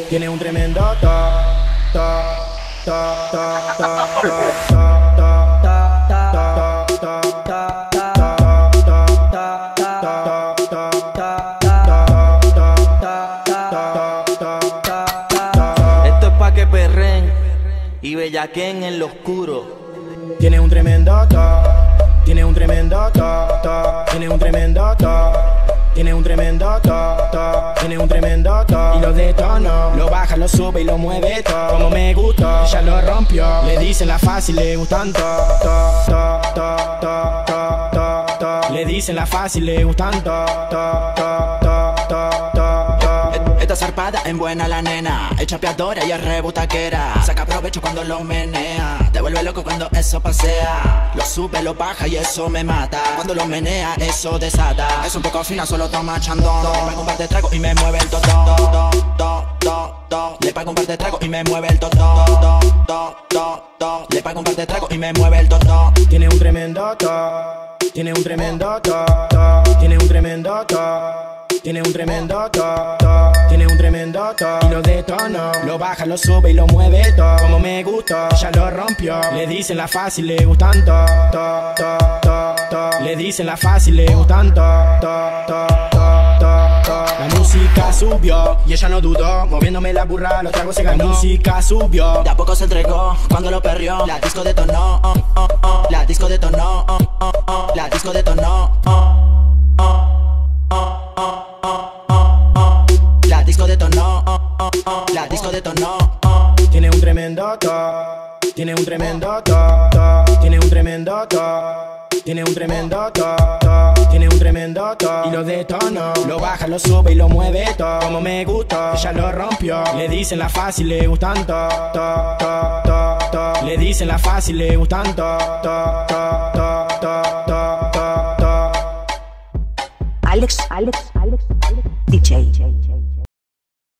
Tiene un tremendo ta, ta, ta, ta, ta, ta, esto es pa' que perren y bellaquen en lo oscuro. tiene un tremendo ta, tiene un tremendo ta, ta, tiene un tremendo ta, tiene un tremendo ta, ta, tiene un tremendo ta. Y lo detona, lo baja, lo sube y lo mueve todo como me gusta. Ella lo rompió, le dicen la fácil, le gustan ta, ta, ta, ta, ta, ta, ta, ta. Le dicen la fácil, le gustan ta, ta, ta, ta, ta, ta, ta. Está zarpada, en buena la nena, es chapeadora y es rebutaquera. Saca provecho cuando lo menea, te vuelve loco cuando eso pasea. Lo sube, lo baja y eso me mata. Cuando lo menea, eso desata. Es un poco fina, solo toma chandón. Le pago un par de tragos y me mueve el totón. Le pago un par de tragos y me mueve el totón. Le pago un par de tragos y me mueve el totón. Tiene un tremendo ta, tiene un tremendo ta, ta, tiene un tremendo ta. Tiene un tremendo ta, ta, tiene un tremendo ta. Y lo detona, lo baja, lo sube y lo mueve todo como me gusta. Ella lo rompió, le dicen la fácil, le gustan ta, ta, ta, ta, ta. Le dicen la fácil, le gustan ta, ta, ta, ta, ta, ta. La música subió y ella no dudó, moviéndome la burra, los tragos se ganó. La música subió, De a poco se entregó cuando lo perrió. La disco detonó, la disco detonó, la disco detonó. La disco detonó, la disco detonó. tiene un tremendo ta, tiene un tremendo ta, ta, tiene un tremendo ta, tiene un tremendo ta, ta, tiene un tremendo ta. Y lo detona, lo baja, lo sube y lo mueve todo como me gusta. Ella lo rompió, le dicen la fácil, le gustan ta, ta, ta, ta, ta. Le dicen la fácil, le gustan ta, ta, ta, ta, ta, ta, ta, ta. Alex, DJ.